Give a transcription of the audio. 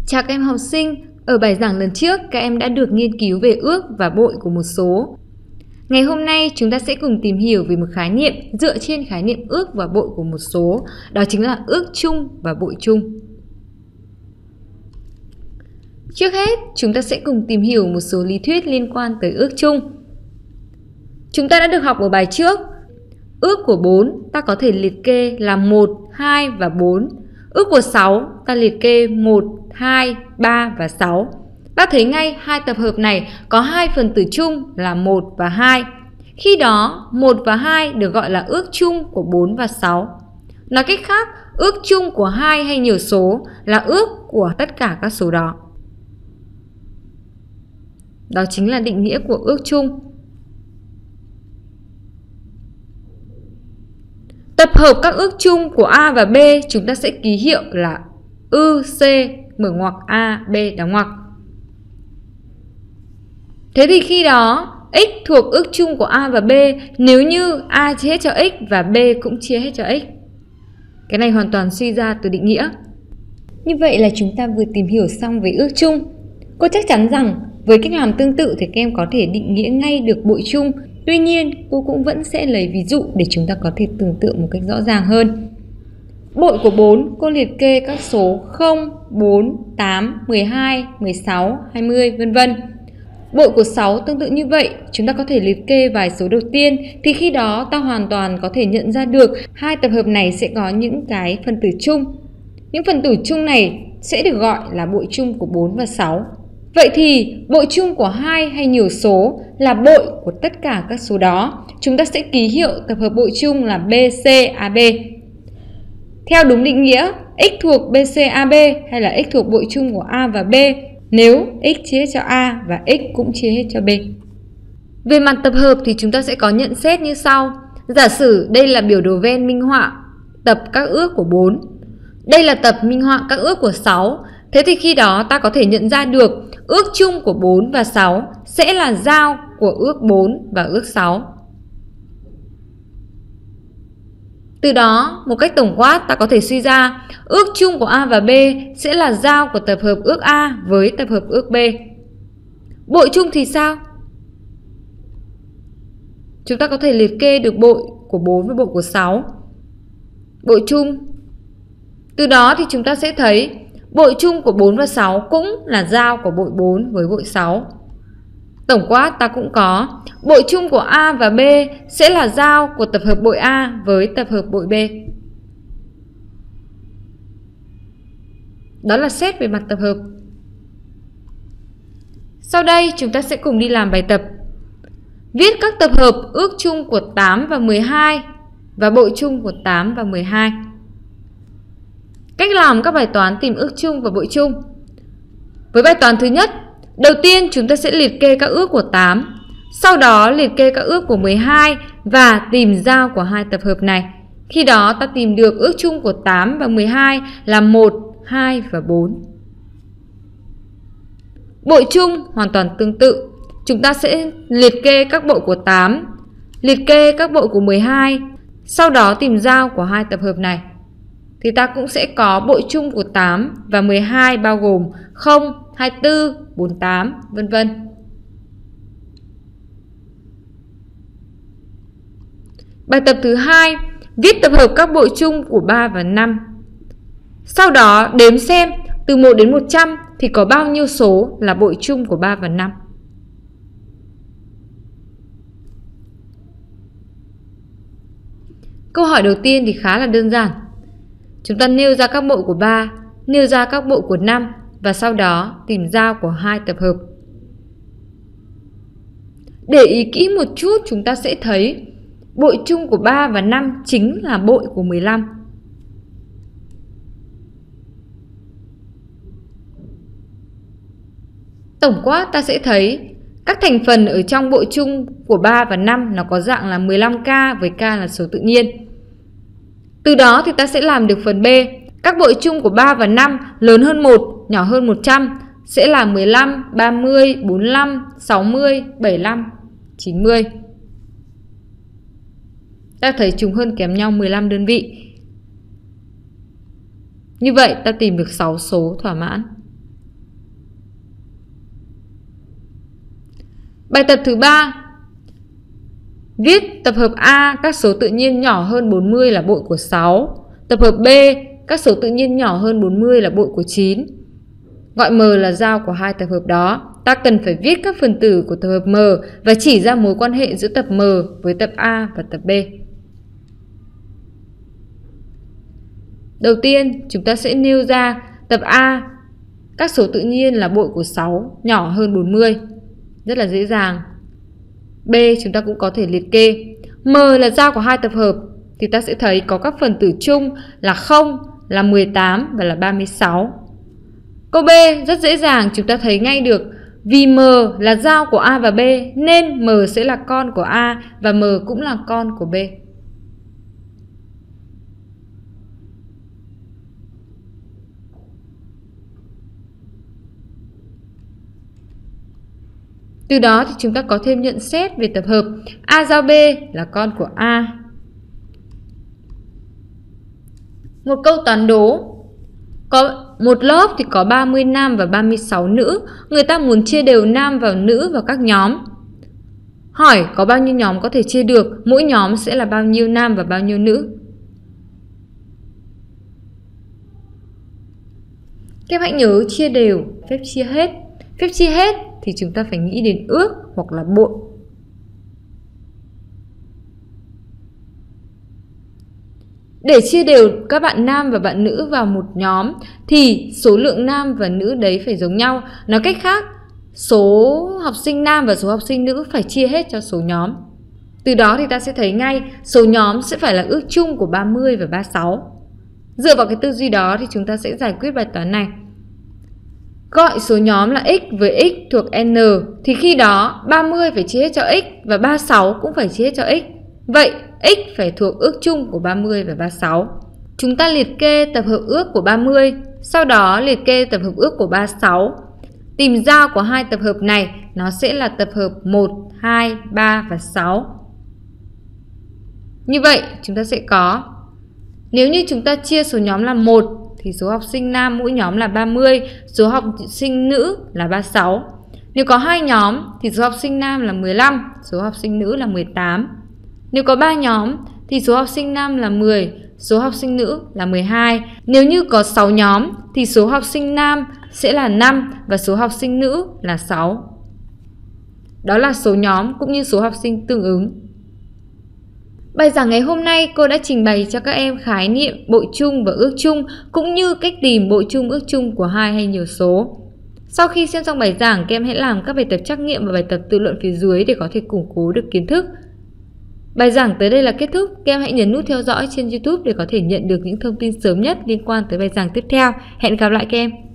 Chào các em học sinh, ở bài giảng lần trước các em đã được nghiên cứu về ước và bội của một số. Ngày hôm nay chúng ta sẽ cùng tìm hiểu về một khái niệm dựa trên khái niệm ước và bội của một số, đó chính là ước chung và bội chung. Trước hết, chúng ta sẽ cùng tìm hiểu một số lý thuyết liên quan tới ước chung. Chúng ta đã được học ở bài trước, ước của 4 ta có thể liệt kê là 1, 2 và 4. Ước của 6 ta liệt kê 1, 2, 3 và 6. Ta thấy ngay hai tập hợp này có hai phần tử chung là 1 và 2. Khi đó, 1 và 2 được gọi là ước chung của 4 và 6. Nói cách khác, ước chung của hai hay nhiều số là ước của tất cả các số đó. Đó chính là định nghĩa của ước chung. Tập hợp các ước chung của A và B chúng ta sẽ ký hiệu là ư, C, mở ngoặc A, B đóng ngoặc. Thế thì khi đó x thuộc ước chung của A và B nếu như A chia hết cho x và B cũng chia hết cho x. Cái này hoàn toàn suy ra từ định nghĩa. Như vậy là chúng ta vừa tìm hiểu xong về ước chung. Cô chắc chắn rằng với cách làm tương tự thì các em có thể định nghĩa ngay được bội chung. Tuy nhiên, cô cũng vẫn sẽ lấy ví dụ để chúng ta có thể tưởng tượng một cách rõ ràng hơn. Bội của 4, cô liệt kê các số 0, 4, 8, 12, 16, 20, vân vân. Bội của 6 tương tự như vậy, chúng ta có thể liệt kê vài số đầu tiên thì khi đó ta hoàn toàn có thể nhận ra được hai tập hợp này sẽ có những cái phần tử chung. Những phần tử chung này sẽ được gọi là bội chung của 4 và 6. Vậy thì bội chung của hai hay nhiều số là bội của tất cả các số đó. Chúng ta sẽ ký hiệu tập hợp bội chung là BCAB. Theo đúng định nghĩa, x thuộc BCAB hay là x thuộc bội chung của A và B nếu x chia hết cho A và x cũng chia hết cho B. Về mặt tập hợp thì chúng ta sẽ có nhận xét như sau. Giả sử đây là biểu đồ Venn minh họa tập các ước của 4. Đây là tập minh họa các ước của 6. Thế thì khi đó ta có thể nhận ra được ước chung của 4 và 6 sẽ là giao của ước 4 và ước 6. Từ đó, một cách tổng quát ta có thể suy ra ước chung của A và B sẽ là giao của tập hợp ước A với tập hợp ước B. Bội chung thì sao? Chúng ta có thể liệt kê được bội của 4 và bội của 6. Bội chung. Từ đó thì chúng ta sẽ thấy bội chung của 4 và 6 cũng là giao của bội 4 với bội 6. Tổng quát ta cũng có bội chung của A và B sẽ là giao của tập hợp bội A với tập hợp bội B. Đó là xét về mặt tập hợp. Sau đây chúng ta sẽ cùng đi làm bài tập. Viết các tập hợp ước chung của 8 và 12 và bội chung của 8 và 12. Cách làm các bài toán tìm ước chung và bội chung. Với bài toán thứ nhất, đầu tiên chúng ta sẽ liệt kê các ước của 8, sau đó liệt kê các ước của 12 và tìm giao của hai tập hợp này. Khi đó ta tìm được ước chung của 8 và 12 là 1, 2 và 4. Bội chung hoàn toàn tương tự. Chúng ta sẽ liệt kê các bội của 8, liệt kê các bội của 12, sau đó tìm giao của hai tập hợp này. Thì ta cũng sẽ có bội chung của 8 và 12 bao gồm 0, 24, 48, vân vân. Bài tập thứ 2, viết tập hợp các bội chung của 3 và 5. Sau đó đếm xem từ 1 đến 100 thì có bao nhiêu số là bội chung của 3 và 5. Câu hỏi đầu tiên thì khá là đơn giản. Chúng ta nêu ra các bội của 3, nêu ra các bội của 5 và sau đó tìm giao của hai tập hợp. Để ý kỹ một chút chúng ta sẽ thấy bội chung của 3 và 5 chính là bội của 15. Tổng quát ta sẽ thấy các thành phần ở trong bội chung của 3 và 5 nó có dạng là 15k với k là số tự nhiên. Từ đó thì ta sẽ làm được phần B. Các bội chung của 3 và 5 lớn hơn 1, nhỏ hơn 100 sẽ là 15, 30, 45, 60, 75, 90. Ta thấy chúng hơn kém nhau 15 đơn vị. Như vậy ta tìm được 6 số thỏa mãn. Bài tập thứ 3. Viết tập hợp A các số tự nhiên nhỏ hơn 40 là bội của 6. Tập hợp B các số tự nhiên nhỏ hơn 40 là bội của 9. Gọi M là giao của hai tập hợp đó. Ta cần phải viết các phần tử của tập hợp M và chỉ ra mối quan hệ giữa tập M với tập A và tập B. Đầu tiên, chúng ta sẽ nêu ra tập A các số tự nhiên là bội của 6 nhỏ hơn 40. Rất là dễ dàng. B chúng ta cũng có thể liệt kê. M là giao của hai tập hợp thì ta sẽ thấy có các phần tử chung là 0, là 18 và là 36. Câu B rất dễ dàng, chúng ta thấy ngay được. Vì M là giao của A và B nên M sẽ là con của A và M cũng là con của B. Từ đó thì chúng ta có thêm nhận xét về tập hợp A giao B là con của A. Một câu toán đố. Có một lớp thì có 30 nam và 36 nữ. Người ta muốn chia đều nam và nữ vào các nhóm. Hỏi có bao nhiêu nhóm có thể chia được? Mỗi nhóm sẽ là bao nhiêu nam và bao nhiêu nữ? Các em hãy nhớ chia đều, phép chia hết. Phép chia hết thì chúng ta phải nghĩ đến ước hoặc là bội. Để chia đều các bạn nam và bạn nữ vào một nhóm thì số lượng nam và nữ đấy phải giống nhau. Nói cách khác, số học sinh nam và số học sinh nữ phải chia hết cho số nhóm. Từ đó thì ta sẽ thấy ngay số nhóm sẽ phải là ước chung của 30 và 36. Dựa vào cái tư duy đó thì chúng ta sẽ giải quyết bài toán này. Gọi số nhóm là x với x thuộc n thì khi đó 30 phải chia hết cho x và 36 cũng phải chia hết cho x. Vậy x phải thuộc ước chung của 30 và 36. Chúng ta liệt kê tập hợp ước của 30, sau đó liệt kê tập hợp ước của 36. Tìm giao của hai tập hợp này, nó sẽ là tập hợp 1, 2, 3 và 6. Như vậy chúng ta sẽ có, nếu như chúng ta chia số nhóm là 1 thì số học sinh nam mỗi nhóm là 30, số học sinh nữ là 36. Nếu có hai nhóm thì số học sinh nam là 15, số học sinh nữ là 18. Nếu có 3 nhóm thì số học sinh nam là 10, số học sinh nữ là 12. Nếu như có 6 nhóm thì số học sinh nam sẽ là 5 và số học sinh nữ là 6. Đó là số nhóm cũng như số học sinh tương ứng. Bài giảng ngày hôm nay cô đã trình bày cho các em khái niệm bội chung và ước chung cũng như cách tìm bội chung ước chung của hai hay nhiều số. Sau khi xem xong bài giảng, các em hãy làm các bài tập trắc nghiệm và bài tập tự luận phía dưới để có thể củng cố được kiến thức. Bài giảng tới đây là kết thúc. Các em hãy nhấn nút theo dõi trên YouTube để có thể nhận được những thông tin sớm nhất liên quan tới bài giảng tiếp theo. Hẹn gặp lại các em!